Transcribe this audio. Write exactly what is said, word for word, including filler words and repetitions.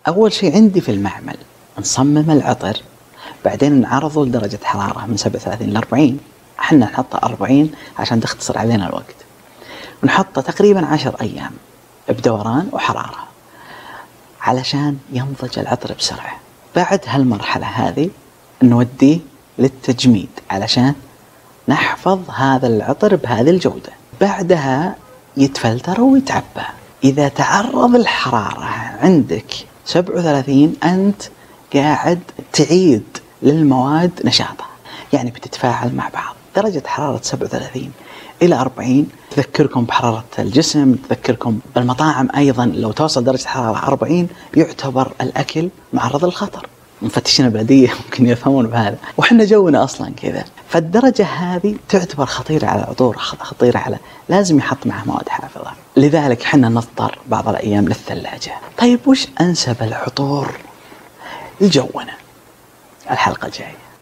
أول شيء عندي في المعمل نصمم العطر، بعدين نعرضه لدرجة حرارة من سبعة وثلاثين إلى أربعين، احنا نحطه أربعين عشان تختصر علينا الوقت، ونحطه تقريبا عشر أيام بدوران وحرارة علشان ينضج العطر بسرعة. بعد هالمرحلة هذه نوديه للتجميد علشان نحفظ هذا العطر بهذه الجودة. بعدها يتفلتر ويتعبى. إذا تعرض الحرارة عندك سبعة وثلاثين أنت قاعد تعيد للمواد نشاطها، يعني بتتفاعل مع بعض. درجة حرارة سبعة وثلاثين إلى أربعين تذكركم بحرارة الجسم، تذكركم بالمطاعم أيضا لو توصل درجة حرارة أربعين يعتبر الأكل معرض للخطر. مفتشين البلدية ممكن يفهمون بهذا، وحنا جونا أصلا كذا. فالدرجة هذه تعتبر خطيرة على العطور، خطيرة على لازم يحط معها مواد حافظة، لذلك حنا نضطر بعض الأيام للثلاجة. طيب وش أنسب العطور لجونا؟ الحلقة الجاية.